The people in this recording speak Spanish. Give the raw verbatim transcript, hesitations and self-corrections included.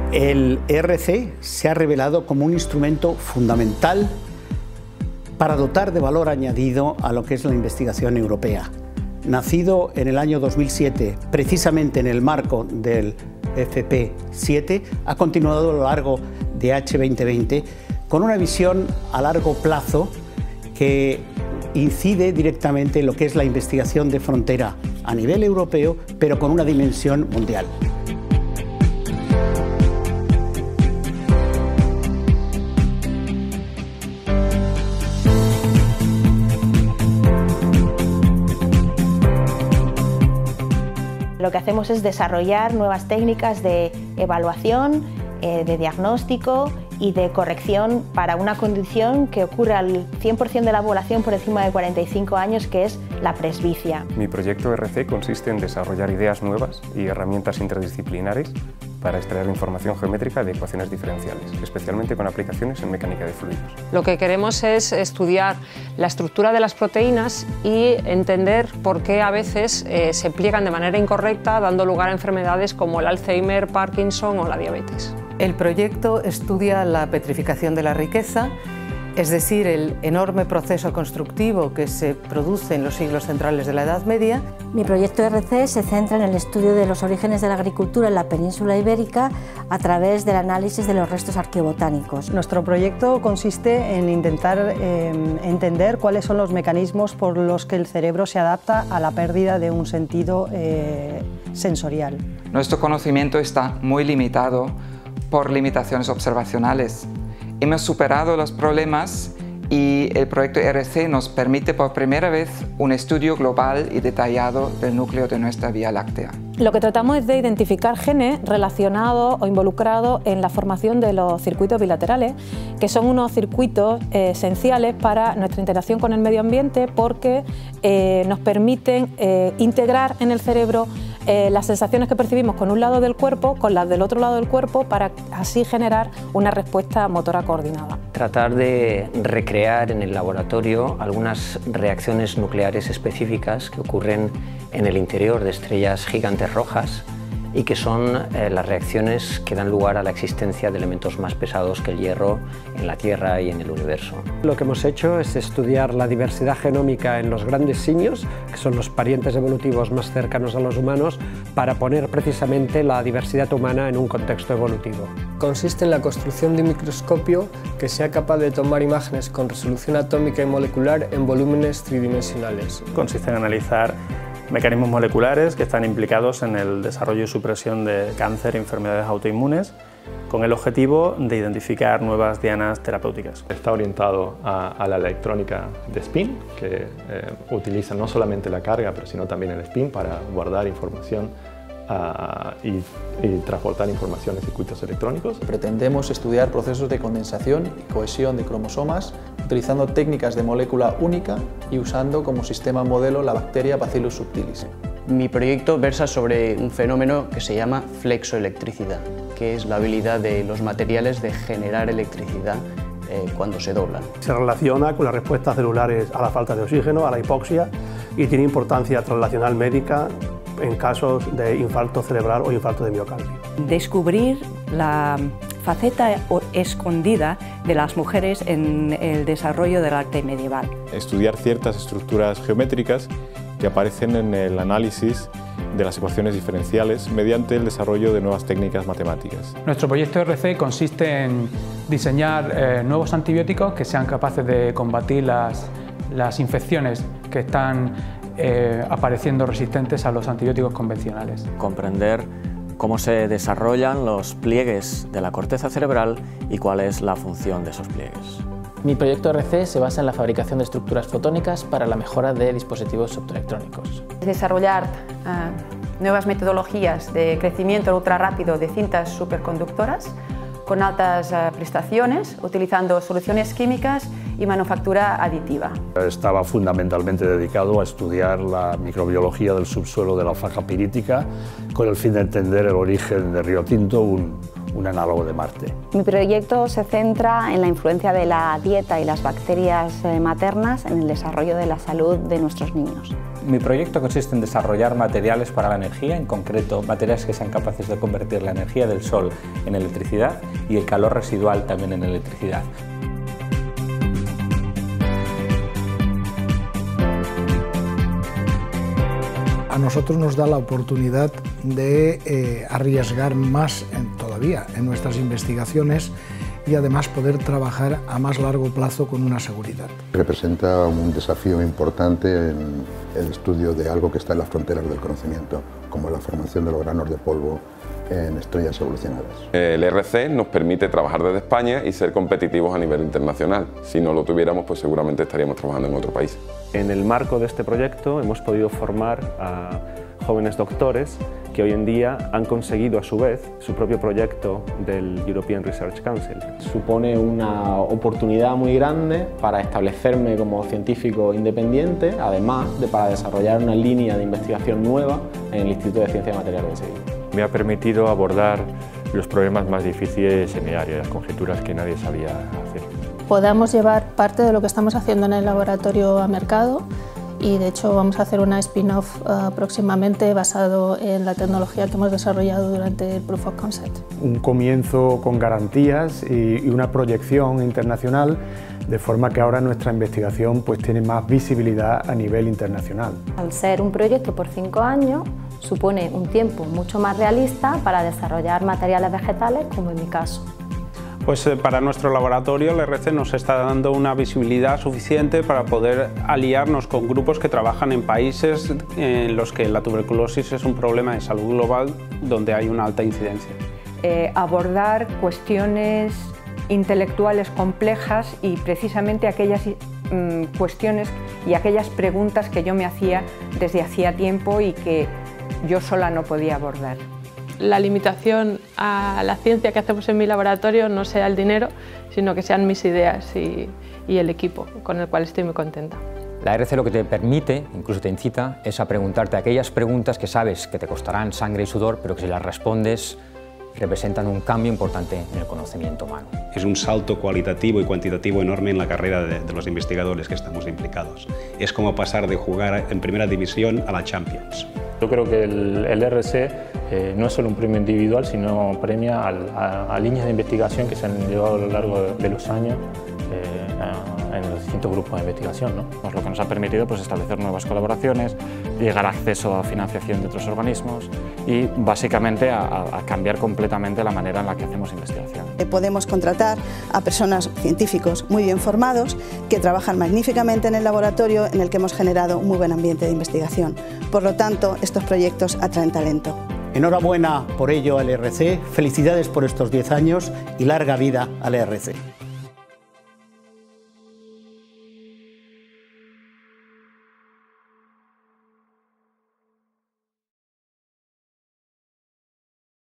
El E R C se ha revelado como un instrumento fundamental para dotar de valor añadido a lo que es la investigación europea. Nacido en el año dos mil siete, precisamente en el marco del F P siete, ha continuado a lo largo de H veinte veinte con una visión a largo plazo que incide directamente en lo que es la investigación de frontera a nivel europeo, pero con una dimensión mundial. Lo que hacemos es desarrollar nuevas técnicas de evaluación, eh, de diagnóstico y de corrección para una condición que ocurre al cien por cien de la población por encima de cuarenta y cinco años, que es la presbicia. Mi proyecto E R C consiste en desarrollar ideas nuevas y herramientas interdisciplinares para extraer información geométrica de ecuaciones diferenciales, especialmente con aplicaciones en mecánica de fluidos. Lo que queremos es estudiar la estructura de las proteínas y entender por qué a veces eh, se pliegan de manera incorrecta, dando lugar a enfermedades como el Alzheimer, Parkinson o la diabetes. El proyecto estudia la petrificación de la riqueza, es decir, el enorme proceso constructivo que se produce en los siglos centrales de la Edad Media. Mi proyecto E R C se centra en el estudio de los orígenes de la agricultura en la península ibérica a través del análisis de los restos arqueobotánicos. Nuestro proyecto consiste en intentar eh, entender cuáles son los mecanismos por los que el cerebro se adapta a la pérdida de un sentido eh, sensorial. Nuestro conocimiento está muy limitado por limitaciones observacionales. Hemos superado los problemas y el proyecto E R C nos permite por primera vez un estudio global y detallado del núcleo de nuestra Vía Láctea. Lo que tratamos es de identificar genes relacionados o involucrados en la formación de los circuitos bilaterales, que son unos circuitos eh, esenciales para nuestra interacción con el medio ambiente porque eh, nos permiten eh, integrar en el cerebro eh, las sensaciones que percibimos con un lado del cuerpo con las del otro lado del cuerpo para así generar una respuesta motora coordinada. Tratar de recrear en el laboratorio algunas reacciones nucleares específicas que ocurren en el interior de estrellas gigantes rojas y que son eh, las reacciones que dan lugar a la existencia de elementos más pesados que el hierro en la Tierra y en el universo. Lo que hemos hecho es estudiar la diversidad genómica en los grandes simios, que son los parientes evolutivos más cercanos a los humanos, para poner precisamente la diversidad humana en un contexto evolutivo. Consiste en la construcción de un microscopio que sea capaz de tomar imágenes con resolución atómica y molecular en volúmenes tridimensionales. Consiste en analizar mecanismos moleculares que están implicados en el desarrollo y supresión de cáncer y enfermedades autoinmunes, con el objetivo de identificar nuevas dianas terapéuticas. Está orientado a, a la electrónica de spin, que eh, utiliza no solamente la carga, pero sino también el spin para guardar información uh, y, y transportar información en circuitos electrónicos. Pretendemos estudiar procesos de condensación y cohesión de cromosomas utilizando técnicas de molécula única y usando como sistema modelo la bacteria Bacillus subtilis. Mi proyecto versa sobre un fenómeno que se llama flexoelectricidad, que es la habilidad de los materiales de generar electricidad eh, cuando se doblan. Se relaciona con las respuestas celulares a la falta de oxígeno, a la hipoxia, y tiene importancia translacional médica en casos de infarto cerebral o infarto de miocardio. Descubrir la faceta escondida de las mujeres en el desarrollo del arte medieval. Estudiar ciertas estructuras geométricas que aparecen en el análisis de las ecuaciones diferenciales mediante el desarrollo de nuevas técnicas matemáticas. Nuestro proyecto E R C consiste en diseñar eh, nuevos antibióticos que sean capaces de combatir las, las infecciones que están eh, apareciendo resistentes a los antibióticos convencionales. Comprender cómo se desarrollan los pliegues de la corteza cerebral y cuál es la función de esos pliegues. Mi proyecto E R C se basa en la fabricación de estructuras fotónicas para la mejora de dispositivos optoelectrónicos. Desarrollar uh, nuevas metodologías de crecimiento ultrarrápido de cintas superconductoras con altas uh, prestaciones, utilizando soluciones químicas y manufactura aditiva. Estaba fundamentalmente dedicado a estudiar la microbiología del subsuelo de la faja pirítica con el fin de entender el origen de Río Tinto, un, un análogo de Marte. Mi proyecto se centra en la influencia de la dieta y las bacterias maternas en el desarrollo de la salud de nuestros niños. Mi proyecto consiste en desarrollar materiales para la energía, en concreto materiales que sean capaces de convertir la energía del sol en electricidad y el calor residual también en electricidad. A nosotros nos da la oportunidad de eh, arriesgar más en, todavía en nuestras investigaciones y además poder trabajar a más largo plazo con una seguridad. Representa un desafío importante en el estudio de algo que está en las fronteras del conocimiento, como la formación de los granos de polvo en estrellas evolucionadas. El R C nos permite trabajar desde España y ser competitivos a nivel internacional. Si no lo tuviéramos, pues seguramente estaríamos trabajando en otro país. En el marco de este proyecto hemos podido formar a jóvenes doctores que hoy en día han conseguido a su vez su propio proyecto del European Research Council. Supone una oportunidad muy grande para establecerme como científico independiente, además de para desarrollar una línea de investigación nueva en el Instituto de Ciencias y Materiales de Sevilla. Me ha permitido abordar los problemas más difíciles en mi área, las conjeturas que nadie sabía hacer. Podamos llevar parte de lo que estamos haciendo en el laboratorio a mercado y de hecho vamos a hacer una spin-off uh, próximamente basado en la tecnología que hemos desarrollado durante el Proof of Concept. Un comienzo con garantías y, y una proyección internacional, de forma que ahora nuestra investigación pues, tiene más visibilidad a nivel internacional. Al ser un proyecto por cinco años, supone un tiempo mucho más realista para desarrollar materiales vegetales, como en mi caso. Pues eh, para nuestro laboratorio el R C nos está dando una visibilidad suficiente para poder aliarnos con grupos que trabajan en países en los que la tuberculosis es un problema de salud global donde hay una alta incidencia. Eh, abordar cuestiones intelectuales complejas y precisamente aquellas mm, cuestiones y aquellas preguntas que yo me hacía desde hacía tiempo y que yo sola no podía abordar. La limitación a la ciencia que hacemos en mi laboratorio no sea el dinero, sino que sean mis ideas y, y el equipo, con el cual estoy muy contenta. La R C lo que te permite, incluso te incita, es a preguntarte aquellas preguntas que sabes que te costarán sangre y sudor, pero que si las respondes representan un cambio importante en el conocimiento humano. Es un salto cualitativo y cuantitativo enorme en la carrera de, de los investigadores que estamos implicados. Es como pasar de jugar en primera división a la Champions. Yo creo que el, el R C eh, no es solo un premio individual, sino premia al, a, a líneas de investigación que se han llevado a lo largo de, de los años eh, a, en los distintos grupos de investigación, ¿no? Pues lo que nos ha permitido pues, establecer nuevas colaboraciones, llegar a acceso a financiación de otros organismos y básicamente a, a cambiar completamente la manera en la que hacemos investigación. Podemos contratar a personas, científicos muy bien formados, que trabajan magníficamente en el laboratorio en el que hemos generado un muy buen ambiente de investigación. Por lo tanto, estos proyectos atraen talento. Enhorabuena por ello al R C, felicidades por estos diez años y larga vida al R C.